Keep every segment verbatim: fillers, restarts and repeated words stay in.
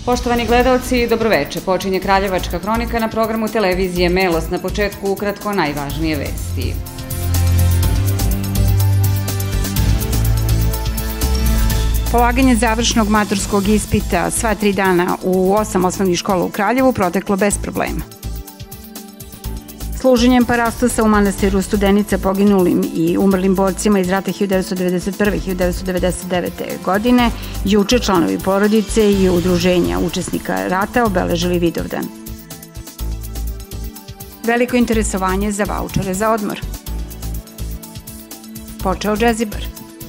Poštovani gledalci, dobroveče. Počinje Kraljevačka hronika na programu televizije Melos. Na početku ukratko najvažnije vesti. Polaganje završnog maturskog ispita sva tri dana u osam osnovnih škola u Kraljevu proteklo bez problema. Služenjem parastosa u manastiru Studenica poginulim i umrlim borcima iz rata hiljadu devetsto devedeset prve i hiljadu devetsto devedeset devete. godine, juče članovi porodice i udruženja učesnika rata obeležili Vidovdan. Veliko interesovanje za vaučere za odmor. Počeo džezibar.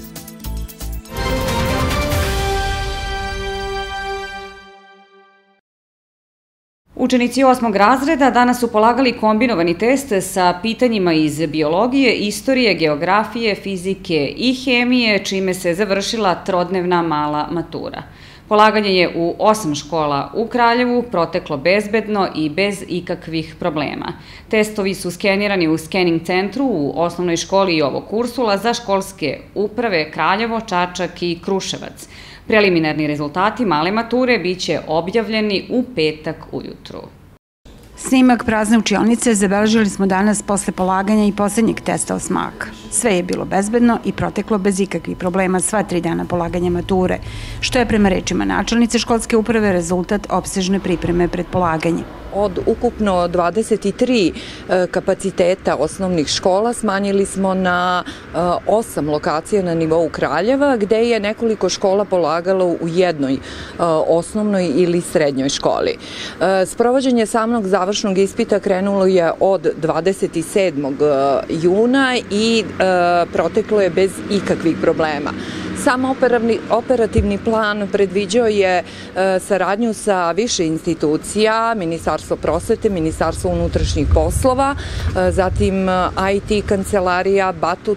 Učenici osmog razreda danas su polagali kombinovani test sa pitanjima iz biologije, istorije, geografije, fizike i hemije, čime se završila trodnevna mala matura. Polaganje je u osam škola u Kraljevu proteklo bezbedno i bez ikakvih problema. Testovi su skenirani u skening centru u osnovnoj školi Jovo Kursula za školske uprave Kraljevo, Čačak i Kruševac. Preliminarni rezultati male mature biće objavljeni u petak ujutru. Snimak prazne učionice zabeležili smo danas posle polaganja i poslednjeg testa osmaka. Sve je bilo bezbedno i proteklo bez ikakvih problema sva tri dana polaganja mature, što je prema rečima načelnice školske uprave rezultat opsežne pripreme pred polaganje. Od ukupno dvadeset tri kapaciteta osnovnih škola smanjili smo na osam lokacija na nivou Kraljeva, gde je nekoliko škola polagalo u jednoj osnovnoj ili srednjoj školi. Sprovođenje samog završnog ispita krenulo je od dvadeset sedmog juna i proteklo je bez ikakvih problema. Sam operativni plan predviđao je saradnju sa više institucija, Ministarstvo prosvete, Ministarstvo unutrašnjih poslova, zatim I T kancelarija, Batut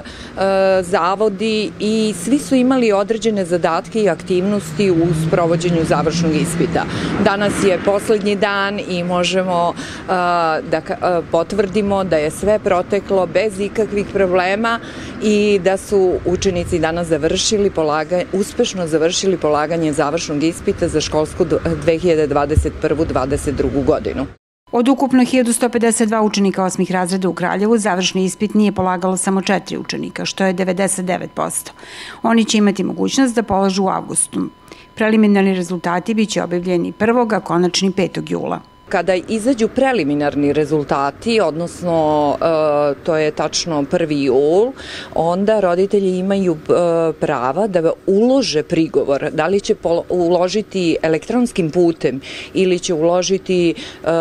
zavodi i svi su imali određene zadatke i aktivnosti u sprovođenju završnog ispita. Danas je poslednji dan i možemo da potvrdimo da je sve proteklo bez ikakvih problema i da su učenici danas završili uspešno završili polaganje završnog ispita za školsku dve hiljade dvadeset prvu dvadeset drugu. godinu. Od ukupno hiljadu sto pedeset dva učenika osmih razreda u Kraljevu završni ispit nije polagalo samo četiri učenika, što je devedeset devet posto. Oni će imati mogućnost da polažu u avgustu. Preliminarni rezultati biće objavljeni prvog, a konačni petog jula. Kada izađu preliminarni rezultati, odnosno to je tačno prvi jul, onda roditelji imaju prava da ulože prigovor. Da li će uložiti elektronskim putem ili će uložiti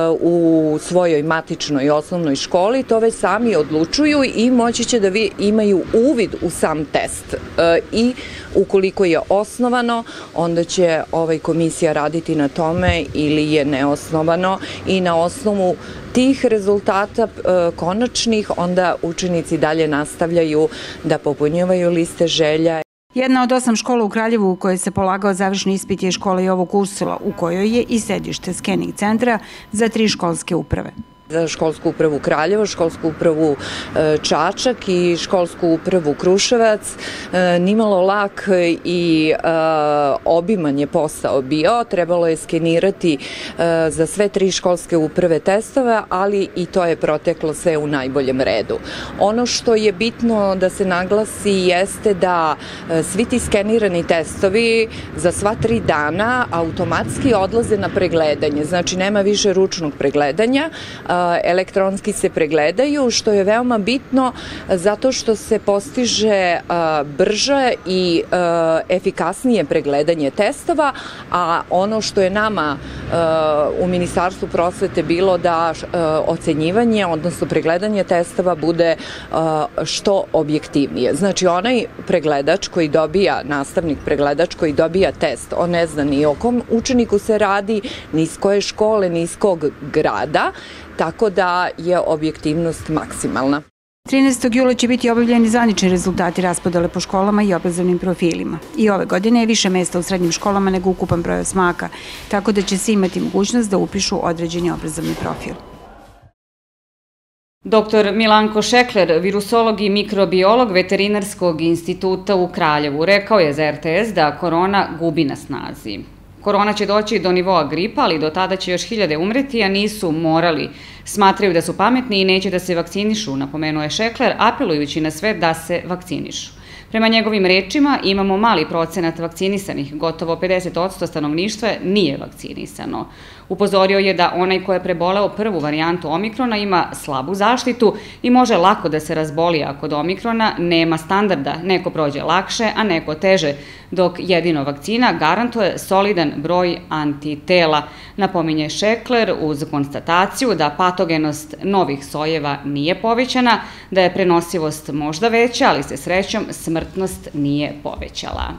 u svojoj matičnoj osnovnoj školi, to već sami odlučuju i moći će da imaju uvid u sam test. I ukoliko je osnovano, onda će ovaj komisija raditi na tome ili je neosnovano i na osnovu tih rezultata konačnih onda učenici dalje nastavljaju da popunjavaju liste želja. Jedna od osam škola u Kraljevu u kojoj se polagao završni ispit je škola Jovo Kursula, u kojoj je i sedište skening centra za tri školske uprave. Za školsku upravu Kraljevo, školsku upravu Čačak i školsku upravu Kruševac. Nimalo lak i obiman je posao bio. Trebalo je skenirati za sve tri školske uprave testove, ali i to je proteklo sve u najboljem redu. Ono što je bitno da se naglasi jeste da svi ti skenirani testovi za sva tri dana automatski odlaze na pregledanje. Znači, nema više ručnog pregledanja, elektronski se pregledaju, što je veoma bitno zato što se postiže brže i efikasnije pregledanje testova, a ono što je nama u Ministarstvu prosvete bilo da ocenjivanje, odnosno pregledanje testova bude što objektivnije. Znači, onaj pregledač koji dobija, nastavnik pregledač koji dobija test, on ne zna ni o kom učeniku se radi, ni iz koje škole, ni iz kog grada, tako da je objektivnost maksimalna. trinaestog jula će biti objavljeni zvanični rezultati raspodele po školama i obrazovnim profilima. I ove godine je više mesta u srednjim školama nego ukupan broj osmaka, tako da će svi imati mogućnost da upišu određeni obrazovni profil. Doktor Milanko Šekler, virusolog i mikrobiolog Veterinarskog instituta u Kraljevu, rekao je za R T S da korona gubi na snazi. Korona će doći do nivoa gripa, ali do tada će još hiljade umreti, a nisu morali. Smatraju da su pametni i neće da se vakcinišu, napomenuo je Šekler, apelujući na sve da se vakcinišu. Prema njegovim rečima imamo mali procenat vakcinisanih, gotovo pedeset posto stanovništva nije vakcinisano. Upozorio je da onaj ko je preboleo prvu varijantu Omikrona ima slabu zaštitu i može lako da se razboli, a kod Omikrona nema standarda, neko prođe lakše, a neko teže, dok jedino vakcina garantuje solidan broj antitela. Napominje Šekler uz konstataciju da patogenost novih sojeva nije povećana, da je prenosivost možda veća, ali se srećom smrtnost nije povećala.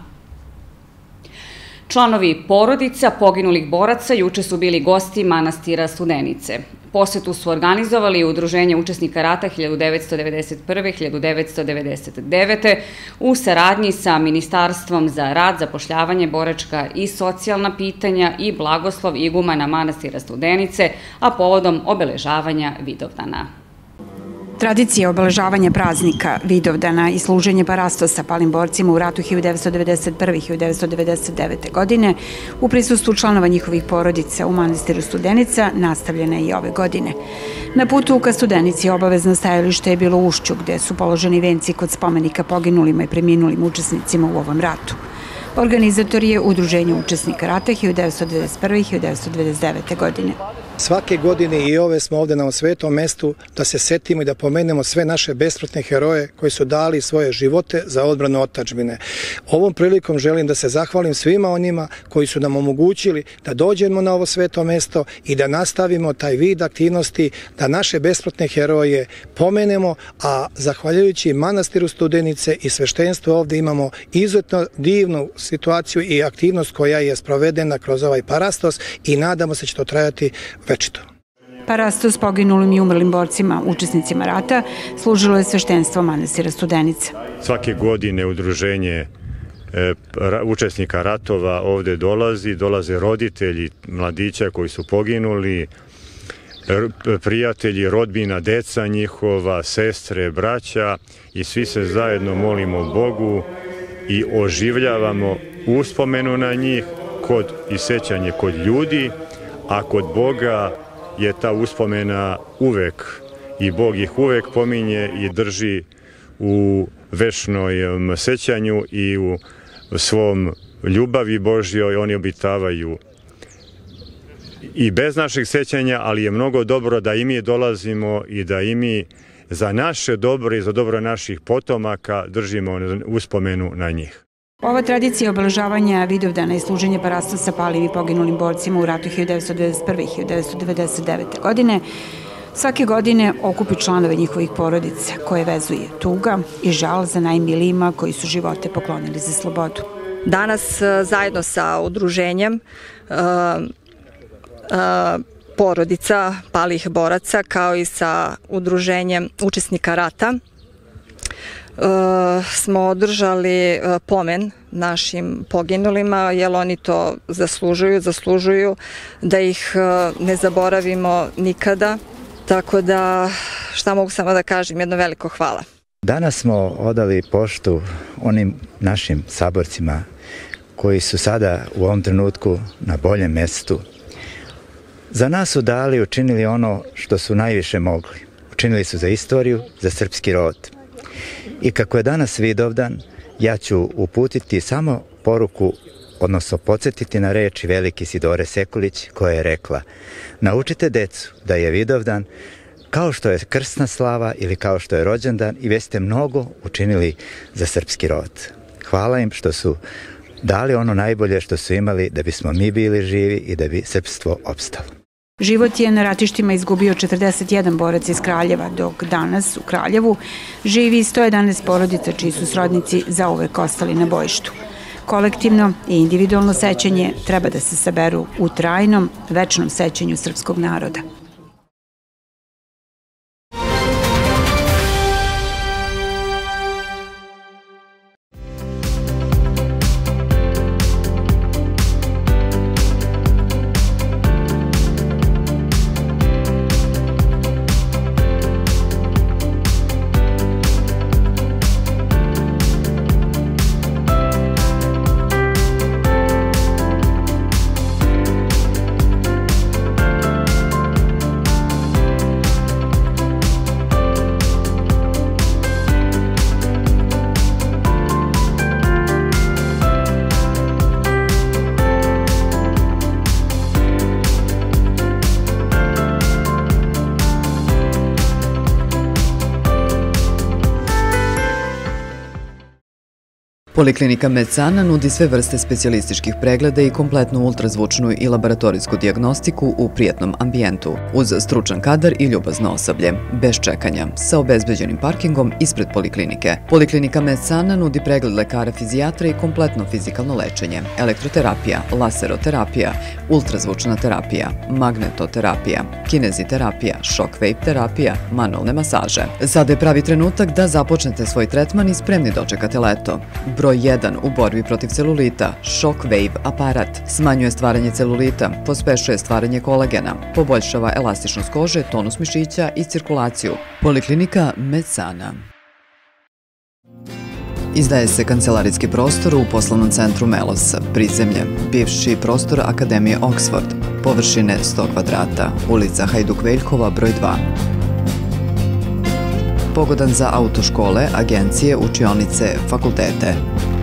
Članovi porodica poginulih boraca juče su bili gosti manastira Studenice. Posetu su organizovali Udruženje učesnika rata hiljadu devetsto devedeset prve do hiljadu devetsto devedeset devete u saradnji sa Ministarstvom za rad, zapošljavanje, boračka i socijalna pitanja i blagoslov igumana manastira Studenice, a povodom obeležavanja Vidovdana. Tradicija obeležavanja praznika Vidovdana i služenje parastosa palim borcima u ratu hiljadu devetsto devedeset prve do hiljadu devetsto devedeset devete. godine u prisustvu članova njihovih porodica u manastiru Studenica nastavljena je i ove godine. Na putu ka Studenici obavezno stajalište je bilo u Ušću, gde su položeni venci kod spomenika poginulima i preminulim učesnicima u ovom ratu. Organizator je Udruženje učesnika rata hiljadu devetsto devedeset prve do hiljadu devetsto devedeset devete. godine. Svake godine i ove smo ovde na ovom svetom mestu da se setimo i da pomenemo sve naše besmrtne heroje koji su dali svoje živote za odbranu otadžbine. Ovom prilikom želim da se zahvalim svima onima koji su nam omogućili da dođemo na ovo sveto mesto i da nastavimo taj vid aktivnosti, da naše besmrtne heroje pomenemo, a zahvaljujući manastiru Studenice i sveštenstvu ovde imamo izuzetno divnu situaciju i aktivnost koja je sprovedena kroz ovaj parastos i nadamo se će to trajati večito. Parastos poginulim i umrlim borcima, učesnicima rata, služilo je sveštenstvo manastira Studenica. Svake godine udruženje učesnika ratova ovde dolazi, dolaze roditelji mladića koji su poginuli, prijatelji, rodbina, deca njihova, sestre, braća i svi se zajedno molimo Bogu i oživljavamo uspomenu na njih kod i sećanje kod ljudi, a kod Boga je ta uspomena uvek i Bog ih uvek pominje i drži u večnoj sećanju i u svom ljubavi Božjoj. Oni obitavaju i bez naših sećanja, ali je mnogo dobro da i mi dolazimo i da i mi za naše dobro i za dobro naših potomaka držimo uspomenu na njih. Ova tradicija obeležavanja Vidovdana i služenje parastosa palim i poginulim borcima u ratu hiljadu devetsto devedeset prve do hiljadu devetsto devedeset devete. godine svake godine okupi članove njihovih porodica koje vezuje tuga i žal za najmilijima koji su živote poklonili za slobodu. Danas zajedno sa udruženjem porodica palih boraca kao i sa udruženjem učesnika rata smo održali pomen našim poginulima, jer oni to zaslužuju, zaslužuju da ih ne zaboravimo nikada. Tako da, šta mogu samo da kažem, jedno veliko hvala. Danas smo odali poštu onim našim saborcima koji su sada u ovom trenutku na boljem mestu. Za nas su dali i učinili ono što su najviše mogli. Učinili su za istoriju, za srpski rod. I kako je danas Vidovdan, ja ću uputiti samo poruku, odnosno podsjetiti na reči velike Isidore Sekulić koja je rekla: naučite decu da je Vidovdan kao što je krsna slava ili kao što je rođendan i već ste mnogo učinili za srpski rod. Hvala im što su dali ono najbolje što su imali da bismo mi bili živi i da bi srpstvo opstalo. Život je na ratištima izgubio četrdeset jedan borac iz Kraljeva, dok danas u Kraljevu živi sto jedanaest porodica čiji su srodnici zauvek ostali na bojištu. Kolektivno i individualno sećanje treba da se saberu u trajnom, večnom sećanju srpskog naroda. Poliklinika Medsana nudi sve vrste specijalističkih pregleda i kompletnu ultrazvučnu i laboratorijsku dijagnostiku u prijatnom ambijentu, uz stručan kadar i ljubazno osoblje, bez čekanja, sa obezbeđenim parkingom ispred poliklinike. Poliklinika Medsana nudi pregled lekara fizijatra i kompletno fizikalno lečenje, elektroterapija, laseroterapija, ultrazvučna terapija, magnetoterapija, kineziterapija, shockwave terapija, manualne masaže. Sada je pravi trenutak da započnete svoj tretman i spremni dočekate leto. Broj jedan u borbi protiv celulita, Shockwave aparat, smanjuje stvaranje celulita, pospešuje stvaranje kolagena, poboljšava elastičnost kože, tonus mišića i cirkulaciju. Poliklinika Medsana. Izdaje se kancelarijski prostor u poslovnom centru Melos, prizemlje, bivši prostor Akademije Oxford, površine sto kvadrata, ulica Hajduk Veljkova, broj dva. Pogodan za autoškole, agencije, učionice, fakultete.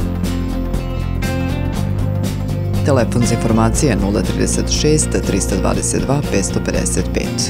Telefon za informacije nula trideset šest trista dvadeset dva petsto pedeset pet.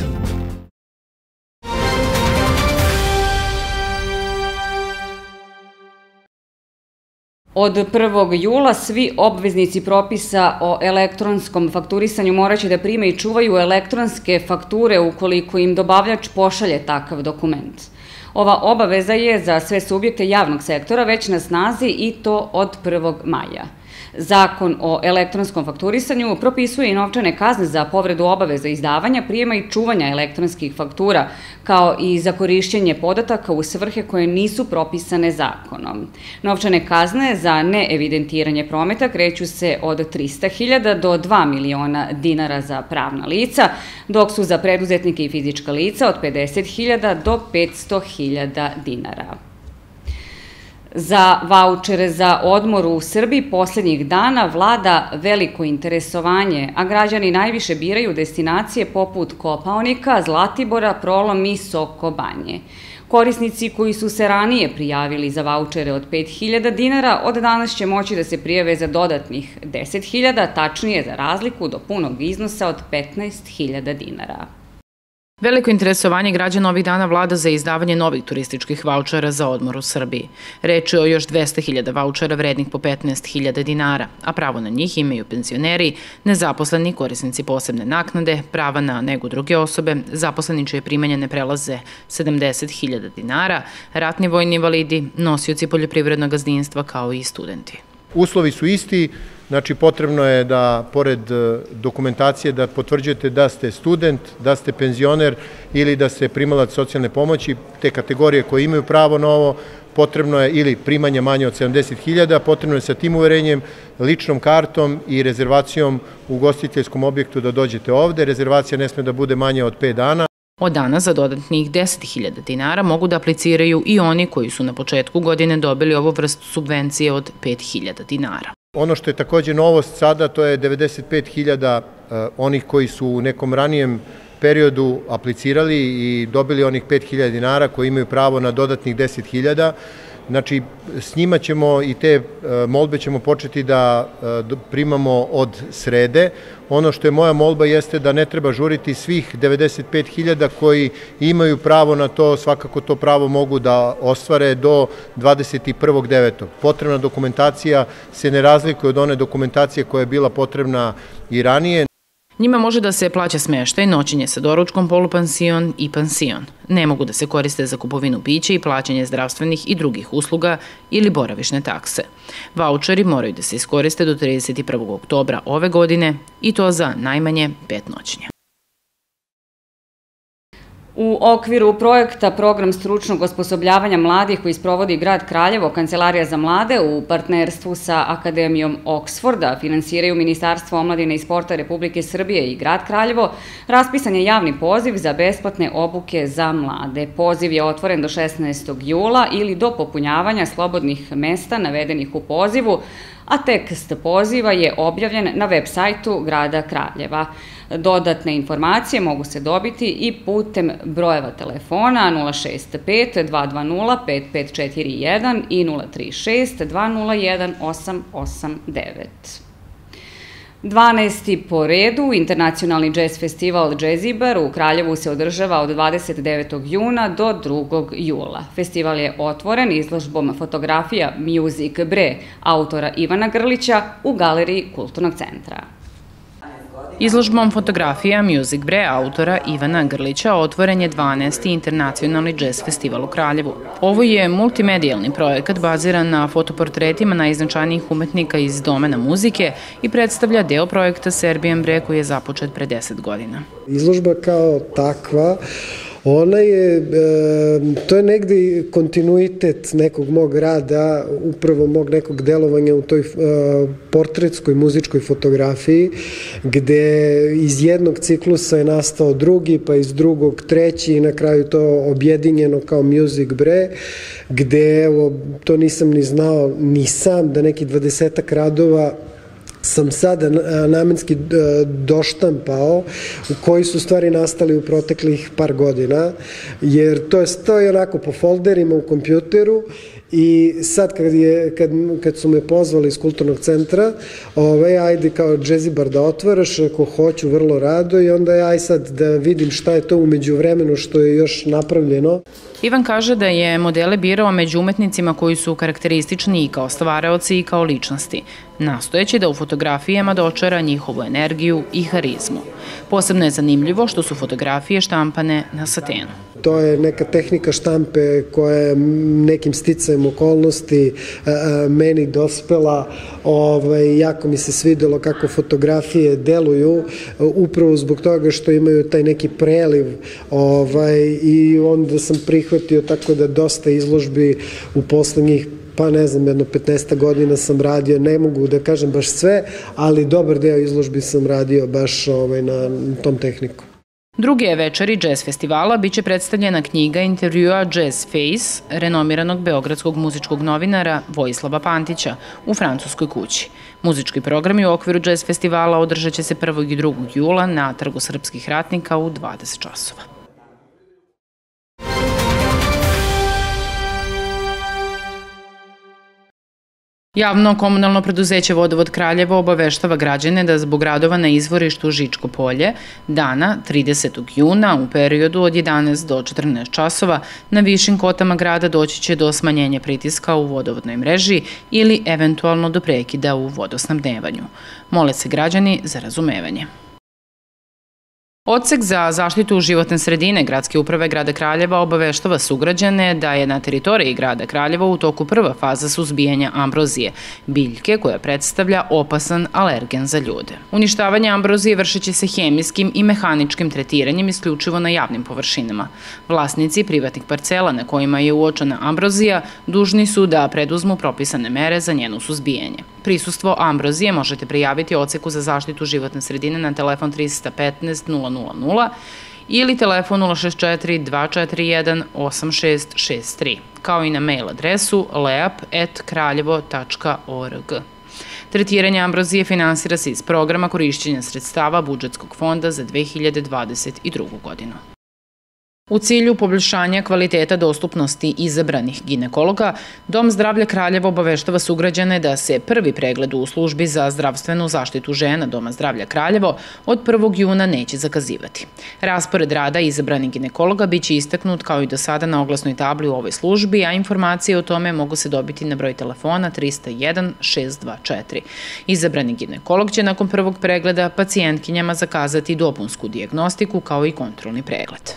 Od prvog jula svi obveznici propisa o elektronskom fakturisanju moraće da prime i čuvaju elektronske fakture ukoliko im dobavljač pošalje takav dokument. Ova obaveza je za sve subjekte javnog sektora već na snazi i to od prvog maja. Zakon o elektronskom fakturisanju propisuje i novčane kazne za povredu obaveza izdavanja, prijema i čuvanja elektronskih faktura, kao i za korišćenje podataka u svrhe koje nisu propisane zakonom. Novčane kazne za neevidentiranje prometa kreću se od trista hiljada do dva miliona dinara za pravna lica, dok su za preduzetnike i fizička lica od pedeset hiljada do petsto hiljada dinara. Za vaučere za odmor u Srbiji posljednjih dana vlada veliko interesovanje, a građani najviše biraju destinacije poput Kopaonika, Zlatibora, Prolom i Sokobanje. Korisnici koji su se ranije prijavili za vaučere od pet hiljada dinara od danas će moći da se prijave za dodatnih deset hiljada, tačnije za razliku do punog iznosa od petnaest hiljada dinara. Veliko interesovanje građana ovih dana vlada za izdavanje novih turističkih vaučera za odmor u Srbiji. Reč je o još dvesta hiljada vaučera vrednih po petnaest hiljada dinara, a pravo na njih imaju penzioneri, nezaposleni, korisnici posebne naknade, prava na negu druge osobe, zaposleni čije primanja ne prelaze sedamdeset hiljada dinara, ratni vojni invalidi, nosioci poljoprivrednog gazdinstva kao i studenti. Uslovi su isti. Znači, potrebno je da, pored dokumentacije, da potvrđujete da ste student, da ste penzioner ili da ste primalac socijalne pomoći. Te kategorije koje imaju pravo na ovo, potrebno je, ili primanje manje od sedamdeset hiljada, potrebno je sa tim uverenjem, ličnom kartom i rezervacijom u ugostiteljskom objektu da dođete ovde. Rezervacija ne sme da bude manja od pet dana. Od danas za dodatnih deset hiljada dinara mogu da apliciraju i oni koji su na početku godine dobili ovu vrstu subvencije od pet hiljada dinara. Ono što je također novost sada, to je devedeset pet hiljada onih koji su u nekom ranijem periodu aplicirali i dobili onih pet hiljada dinara koji imaju pravo na dodatnih deset hiljada. Znači, s njima ćemo i te molbe ćemo početi da primamo od srede. Ono što je moja molba jeste da ne treba žuriti svih devedeset pet hiljada koji imaju pravo na to, svakako to pravo mogu da ostvare do dvadeset prvog devetog Potrebna dokumentacija se ne razlikuje od one dokumentacije koja je bila potrebna i ranije. Njima može da se plaća smeštaj, noćenje sa doručkom, polupansion i pansion. Ne mogu da se koriste za kupovinu pića i plaćanje zdravstvenih i drugih usluga ili boravišne takse. Vaučeri moraju da se iskoriste do trideset prvog oktobra ove godine i to za najmanje pet noćenja. U okviru projekta Program stručnog osposobljavanja mladih koji sprovodi grad Kraljevo, Kancelarija za mlade u partnerstvu sa Akademijom Oksforda, finansiraju Ministarstvo omladine i sporta Republike Srbije i grad Kraljevo, raspisan je javni poziv za besplatne obuke za mlade. Poziv je otvoren do šesnaestog jula ili do popunjavanja slobodnih mesta navedenih u pozivu, a tekst poziva je objavljen na web sajtu grada Kraljeva. Dodatne informacije mogu se dobiti i putem brojeva telefona nula šest pet dva dva nula pet pet četiri jedan i nula tri šest dva nula jedan osam osam devet. dvanaesti po redu internacionalni džez festival Džezibar u Kraljevu se održava od dvadeset devetog juna do drugog jula. Festival je otvoren izložbom fotografija Music Bre autora Ivana Grlića u galeriji Kulturnog centra. Izložbom fotografija Music Bre autora Ivana Grlića otvoren je dvanaesti internacionalni džez festival u Kraljevu. Ovo je multimedijalni projekat baziran na fotoportretima najznačajnijih umetnika iz domena muzike i predstavlja deo projekta Serbian Bre koji je započet pre deset godina. Izložba kao takva, ona je, to je negde kontinuitet nekog mog rada, upravo mog nekog delovanja u toj portretskoj muzičkoj fotografiji, gde iz jednog ciklusa je nastao drugi, pa iz drugog treći i na kraju to objedinjeno kao Music Bre, gde, evo, to nisam ni znao ni sam, da neki dvadesetak radova sam sada namenski doštampao u koji su stvari nastali u proteklih par godina, jer to je, to je onako po folderima u kompjuteru i sad kad, je, kad, kad su me pozvali iz Kulturnog centra, ovaj, ajde kao Džezibar da otvaraš, ako hoću vrlo rado i onda aj sad da vidim šta je to umeđu vremenu što je još napravljeno. Ivan kaže da je modele birao među umetnicima koji su karakteristični i kao stvaraoci i kao ličnosti, nastojeći da u fotografijama dočara njihovu energiju i harizmu. Posebno je zanimljivo što su fotografije štampane na satenu. To je neka tehnika štampe koja je nekim sticajem okolnosti meni dospela. Ovaj, jako mi se svidelo kako fotografije deluju, upravo zbog toga što imaju taj neki preliv ovaj, i onda sam prihvatio tako da dosta izložbi u poslednjih pa ne znam, jedno petnaest godina sam radio, ne mogu da kažem baš sve, ali dobar deo izložbi sam radio baš ovaj, na tom tehniku. Druge večeri džez festivala biće predstavljena knjiga intervjua Jazz Face, renomiranog beogradskog muzičkog novinara Vojislava Pantića u Francuskoj kući. Muzički programi u okviru džez festivala održat će se prvog i drugog jula na Trgu srpskih ratnika u dvadeset časova. Javno komunalno preduzeće Vodovod Kraljevo obaveštava građane da zbog radova na izvorištu Žičko polje dana tridesetog juna u periodu od jedanaest do četrnaest časova na višim kotama grada doći će do smanjenja pritiska u vodovodnoj mreži ili eventualno do prekida u vodosnabdevanju. Mole se građani za razumevanje. Odsek za zaštitu životne sredine Gradske uprave grada Kraljeva obaveštava sugrađane da je na teritoriji grada Kraljeva u toku prva faza suzbijanja ambrozije, biljke koja predstavlja opasan alergen za ljude. Uništavanje ambrozije vršit će se hemijskim i mehaničkim tretiranjem isključivo na javnim površinama. Vlasnici privatnih parcela na kojima je uočena ambrozija dužni su da preduzmu propisane mere za njeno suzbijanje. Prisustvo ambrozije možete prijaviti odseku za zaštitu životne sredine na telefon trista petnaest nula nula nula ili telefon nula šest četiri dva četiri jedan osam šest šest tri, kao i na mail adresu leap at kraljevo tačka org. Tretiranje ambrozije finansira se iz programa korišćenja sredstava budžetskog fonda za dve hiljade dvadeset drugu. godinu. U cilju poboljšanja kvaliteta dostupnosti izabranih ginekologa, Dom zdravlja Kraljevo obaveštava sugrađane da se prvi pregled u službi za zdravstvenu zaštitu žena Doma zdravlja Kraljevo od prvog juna neće zakazivati. Raspored rada izabranih ginekologa biće istaknut kao i do sada na oglasnoj tabli u ovoj službi, a informacije o tome mogu se dobiti na broj telefona trista jedan šest dva četiri. Izabrani ginekolog će nakon prvog pregleda pacijentkinjama zakazati dopunsku dijagnostiku kao i kontrolni pregled.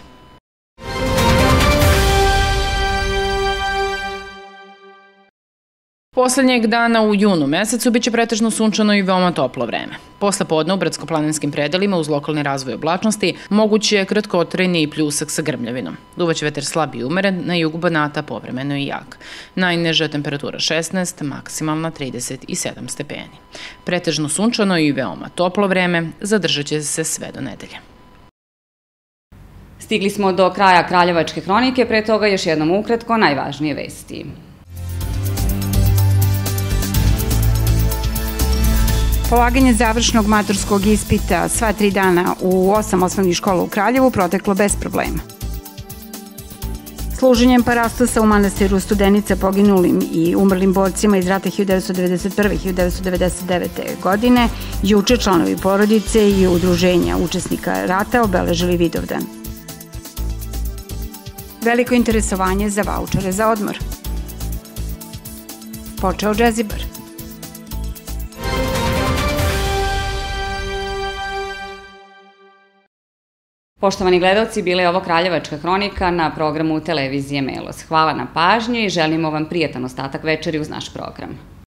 Poslednjeg dana u junu mesecu biće pretežno sunčano i veoma toplo vreme. Posle podne u brdsko-planinskim predelima uz lokalni razvoj oblačnosti moguće je kratkotrajni i pljusak sa grmljavinom. Duvaće vetar slab i umeren, na jugu Banata povremeno i jak. Najniža temperatura šesnaest, maksimalna trideset sedam stepeni. Pretežno sunčano i veoma toplo vreme zadržat će se sve do nedelje. Stigli smo do kraja Kraljevačke hronike, pre toga još jednom ukratko najvažnije vesti. Polaganje završnog maturskog ispita sva tri dana u osam osnovnih škola u Kraljevu proteklo bez problema. Služenjem parastosa u manastiru Studenica poginulim i umrlim borcima iz rata hiljadu devetsto devedeset prve i hiljadu devetsto devedeset devete. godine juče članovi porodice i udruženja učesnika rata obeležili Vidovdan. Veliko interesovanje za vaučere za odmor. Počeo Džezibar. Poštovani gledalci, bila je ovo Kraljevačka hronika na programu televizije Melos. Hvala na pažnji i želimo vam prijatan ostatak večeri uz naš program.